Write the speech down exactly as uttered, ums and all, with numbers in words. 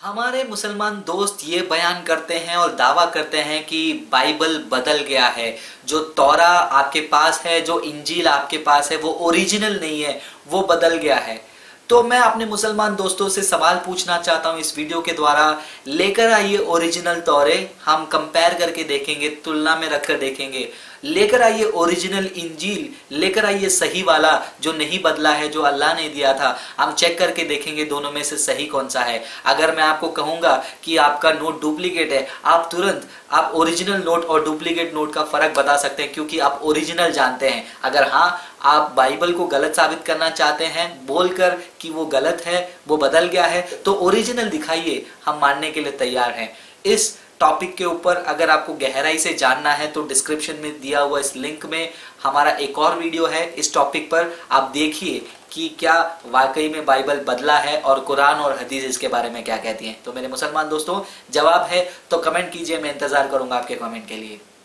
हमारे मुसलमान दोस्त ये बयान करते हैं और दावा करते हैं कि बाइबल बदल गया है। जो तौरा आपके पास है, जो इंजील आपके पास है, वो ओरिजिनल नहीं है, वो बदल गया है। तो मैं अपने मुसलमान दोस्तों से सवाल पूछना चाहता हूं इस वीडियो के द्वारा। लेकर आइए ओरिजिनल तौरे, हम कंपेयर करके देखेंगे, तुलना में रखकर देखेंगे। लेकर आइए ओरिजिनल इंजील, लेकर आइए सही वाला जो नहीं बदला है, जो अल्लाह ने दिया था। हम चेक करके देखेंगे दोनों में से सही कौन सा है। अगर मैं आपको कहूंगा कि आपका नोट डुप्लीकेट है, आप तुरंत आप ओरिजिनल नोट और डुप्लीकेट नोट का फर्क बता सकते हैं, क्योंकि आप ओरिजिनल जानते हैं। अगर हाँ आप बाइबल को गलत साबित करना चाहते हैं बोलकर कि वो गलत है, वो बदल गया है, तो ओरिजिनल दिखाइए, हम मानने के लिए तैयार हैं। इस टॉपिक के ऊपर अगर आपको गहराई से जानना है तो डिस्क्रिप्शन में दिया हुआ इस लिंक में हमारा एक और वीडियो है इस टॉपिक पर। आप देखिए कि क्या वाकई में बाइबल बदला है और कुरान और हदीस इसके बारे में क्या कहती हैं। तो मेरे मुसलमान दोस्तों, जवाब है तो कमेंट कीजिए, मैं इंतजार करूंगा आपके कमेंट के लिए।